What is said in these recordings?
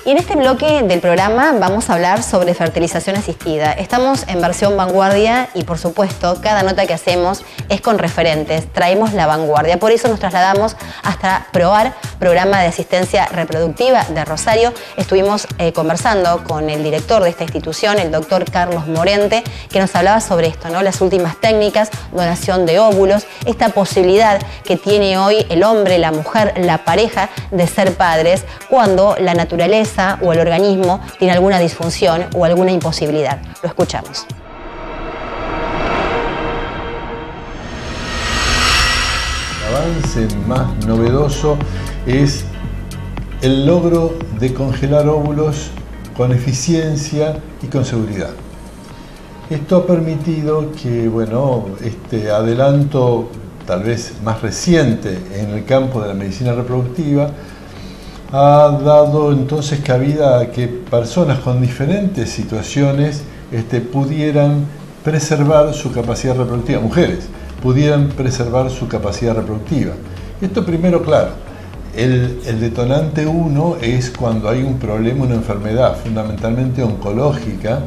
Y en este bloque del programa vamos a hablar sobre fertilización asistida. Estamos en versión vanguardia y, por supuesto, cada nota que hacemos es con referentes. Traemos la vanguardia. Por eso nos trasladamos hasta PROAR, Programa de Asistencia Reproductiva de Rosario. Estuvimos conversando con el director de esta institución, el doctor Carlos Morente, que nos hablaba sobre esto, ¿no? Las últimas técnicas, donación de óvulos, esta posibilidad que tiene hoy el hombre, la mujer, la pareja de ser padres cuando la naturaleza o el organismo tiene alguna disfunción o alguna imposibilidad. Lo escuchamos. El avance más novedoso es el logro de congelar óvulos con eficiencia y con seguridad. Esto ha permitido que, bueno, este adelanto tal vez más reciente en el campo de la medicina reproductiva ha dado entonces cabida a que personas con diferentes situaciones pudieran preservar su capacidad reproductiva, mujeres pudieran preservar su capacidad reproductiva. Esto primero, claro, el detonante uno es cuando hay un problema, una enfermedad fundamentalmente oncológica,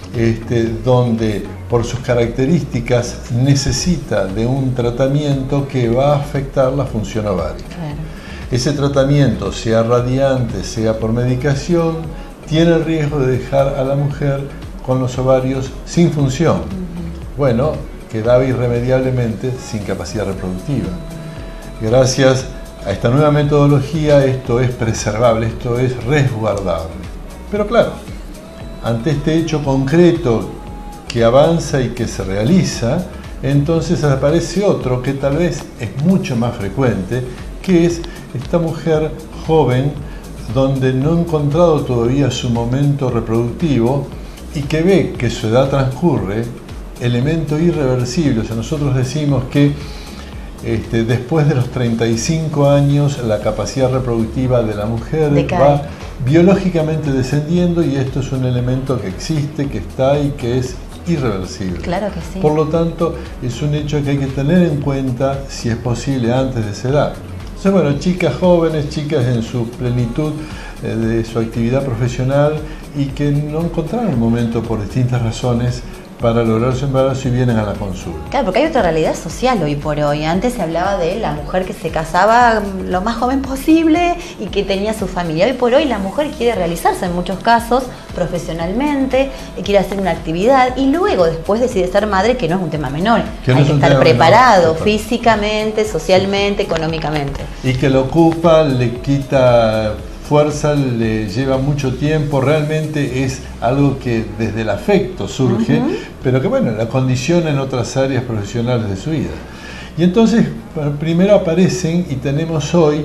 donde por sus características necesita de un tratamiento que va a afectar la función ovárica. Claro. Ese tratamiento, sea radiante, sea por medicación, tiene el riesgo de dejar a la mujer con los ovarios sin función. Bueno, quedaba irremediablemente sin capacidad reproductiva. Gracias a esta nueva metodología, esto es preservable, esto es resguardable. Pero claro, ante este hecho concreto que avanza y que se realiza, entonces aparece otro que tal vez es mucho más frecuente, que es esta mujer joven donde no ha encontrado todavía su momento reproductivo y que ve que su edad transcurre, elemento irreversible. O sea, nosotros decimos que después de los 35 años la capacidad reproductiva de la mujer va biológicamente descendiendo, y esto es un elemento que existe, que está y que es irreversible. Claro que sí. Por lo tanto, es un hecho que hay que tener en cuenta si es posible antes de esa edad. Entonces, bueno, chicas jóvenes, chicas en su plenitud de su actividad profesional y que no encontraron el momento por distintas razones para lograr su embarazo y vienen a la consulta. Claro, porque hay otra realidad social hoy por hoy. Antes se hablaba de la mujer que se casaba lo más joven posible y que tenía su familia. Hoy por hoy la mujer quiere realizarse en muchos casos profesionalmente, quiere hacer una actividad y luego después decide ser madre, que no es un tema menor. Hay que estar preparado físicamente, socialmente, económicamente. Y que lo ocupa, le quita fuerza, le lleva mucho tiempo, realmente es algo que desde el afecto surge, pero que bueno, la condiciona en otras áreas profesionales de su vida. Y entonces primero aparecen y tenemos hoy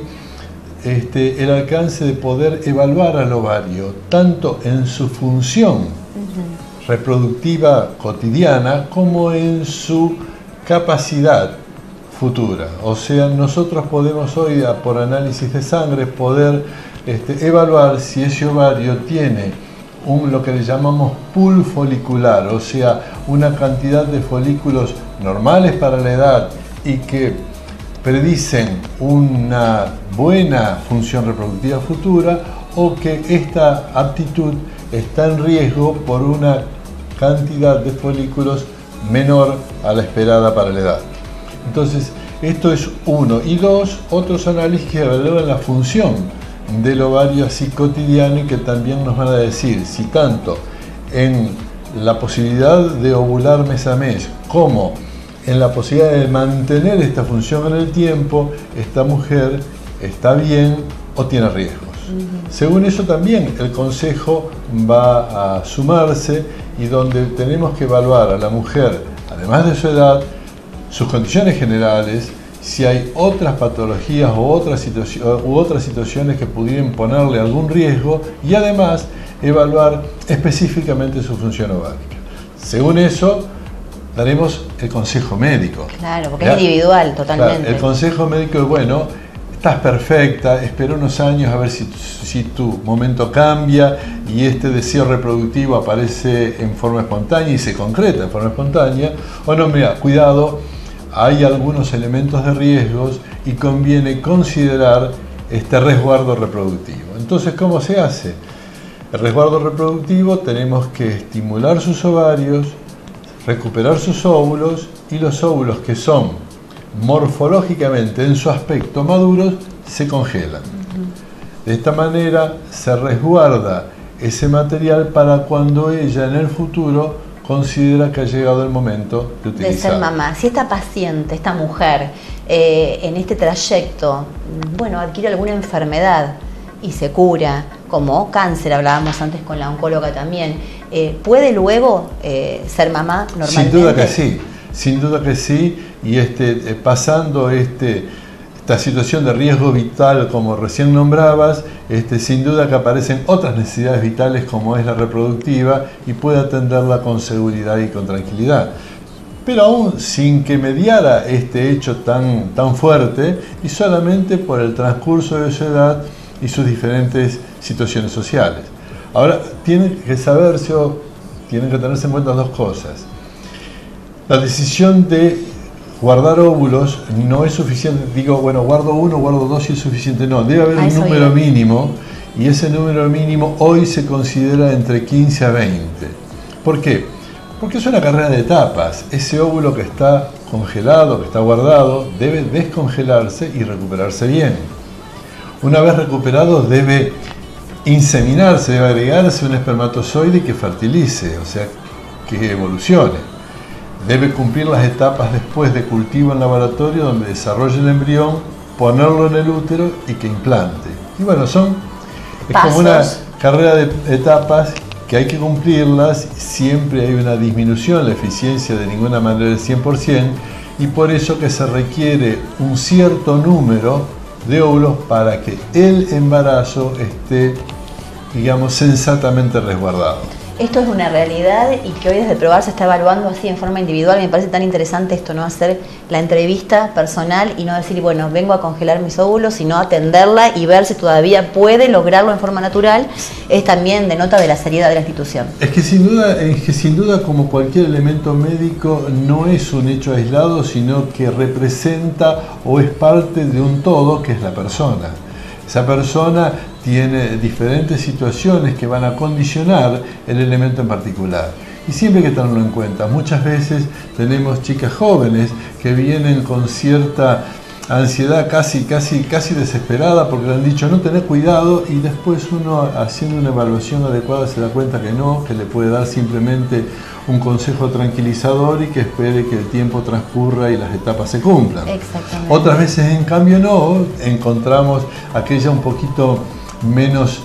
el alcance de poder evaluar al ovario, tanto en su función reproductiva cotidiana como en su capacidad futura. O sea, nosotros podemos hoy, por análisis de sangre, poder evaluar si ese ovario tiene lo que le llamamos pool folicular, o sea, una cantidad de folículos normales para la edad y que predicen una buena función reproductiva futura, o que esta aptitud está en riesgo por una cantidad de folículos menor a la esperada para la edad. Entonces, esto es uno. Y dos, otros análisis que evalúan la función del ovario así cotidiano y que también nos van a decir si tanto en la posibilidad de ovular mes a mes como en la posibilidad de mantener esta función en el tiempo, esta mujer está bien o tiene riesgos. Según eso también el consejo va a sumarse, y donde tenemos que evaluar a la mujer, además de su edad, sus condiciones generales, si hay otras patologías u otras situaciones que pudieran ponerle algún riesgo, y además evaluar específicamente su función ovárica. Según eso, daremos el consejo médico. Claro, porque es individual totalmente. Claro, el consejo médico es, bueno, estás perfecta, espera unos años a ver si tu momento cambia y este deseo reproductivo aparece en forma espontánea y se concreta en forma espontánea, o no, mira, cuidado, hay algunos elementos de riesgos y conviene considerar este resguardo reproductivo. Entonces, ¿cómo se hace? El resguardo reproductivo tenemos que estimular sus ovarios, recuperar sus óvulos, y los óvulos que son morfológicamente en su aspecto maduros se congelan. De esta manera se resguarda ese material para cuando ella en el futuro considera que ha llegado el momento de utilizarlo. De ser mamá. Si esta paciente, esta mujer, en este trayecto, bueno, adquiere alguna enfermedad y se cura, como cáncer, hablábamos antes con la oncóloga también, ¿puede luego ser mamá normalmente? Sin duda que sí, sin duda que sí, y pasando esta situación de riesgo vital, como recién nombrabas, sin duda que aparecen otras necesidades vitales como es la reproductiva y puede atenderla con seguridad y con tranquilidad. Pero aún sin que mediara este hecho tan fuerte y solamente por el transcurso de su edad y sus diferentes situaciones sociales. Ahora, tienen que tenerse en cuenta dos cosas. La decisión de guardar óvulos no es suficiente. Digo, bueno, guardo uno, guardo dos y es suficiente. No, debe haber un número mínimo, y ese número mínimo hoy se considera entre 15 a 20. ¿Por qué? Porque es una carrera de etapas. Ese óvulo que está congelado, que está guardado, debe descongelarse y recuperarse bien. Una vez recuperado debe inseminarse, debe agregarse un espermatozoide que fertilice, o sea, que evolucione. Debe cumplir las etapas después de cultivo en laboratorio, donde desarrolle el embrión, ponerlo en el útero y que implante. Y bueno, es como una carrera de etapas que hay que cumplirlas. Siempre hay una disminución en la eficiencia, de ninguna manera del 100%, y por eso que se requiere un cierto número de óvulos para que el embarazo esté, digamos, sensatamente resguardado. Esto es una realidad y que hoy desde Probar se está evaluando así en forma individual. Me parece tan interesante esto, ¿no? Hacer la entrevista personal y no decir, bueno, vengo a congelar mis óvulos, sino atenderla y ver si todavía puede lograrlo en forma natural. Es también denota de la seriedad de la institución. Es que sin duda, como cualquier elemento médico, no es un hecho aislado, sino que representa o es parte de un todo que es la persona. Esa persona tiene diferentes situaciones que van a condicionar el elemento en particular. Y siempre hay que tenerlo en cuenta. Muchas veces tenemos chicas jóvenes que vienen con cierta ansiedad casi desesperada porque le han dicho no tener cuidado, y después uno, haciendo una evaluación adecuada, se da cuenta que no, que le puede dar simplemente un consejo tranquilizador y que espere que el tiempo transcurra y las etapas se cumplan. Exactamente. Otras veces, en cambio, no, encontramos aquella un poquito menos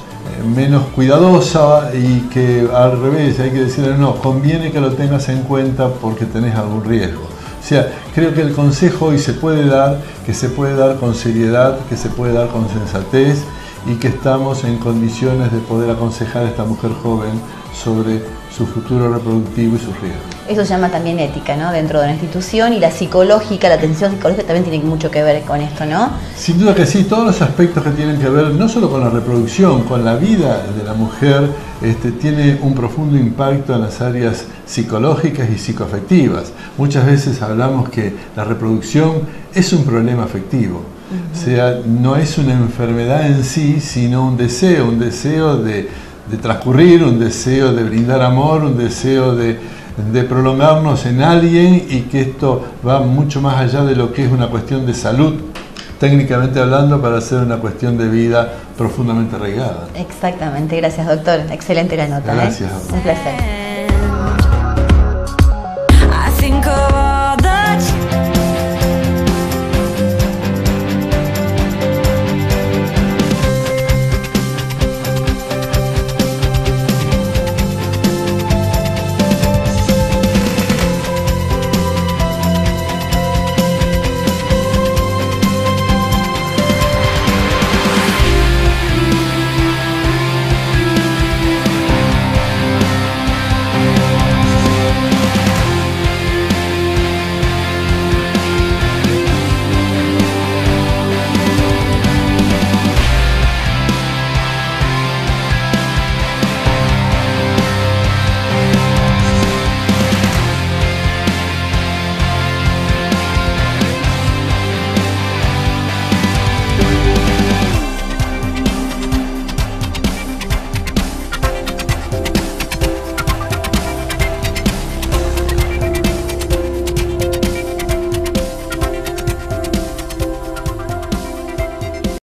cuidadosa y que al revés hay que decirle no, conviene que lo tengas en cuenta porque tenés algún riesgo. O sea, creo que el consejo hoy se puede dar con seriedad, que se puede dar con sensatez, y que estamos en condiciones de poder aconsejar a esta mujer joven sobre su futuro reproductivo y sus riesgos. Eso se llama también ética, ¿no? Dentro de la institución, y la psicológica, la atención psicológica también tiene mucho que ver con esto, ¿no? Sin duda que sí, todos los aspectos que tienen que ver no solo con la reproducción, con la vida de la mujer, tiene un profundo impacto en las áreas psicológicas y psicoafectivas. Muchas veces hablamos que la reproducción es un problema afectivo. O sea, no es una enfermedad en sí, sino un deseo de transcurrir, un deseo de brindar amor, un deseo de prolongarnos en alguien, y que esto va mucho más allá de lo que es una cuestión de salud, técnicamente hablando, para ser una cuestión de vida profundamente arraigada. Exactamente, gracias doctor, excelente la nota. Gracias. Un placer.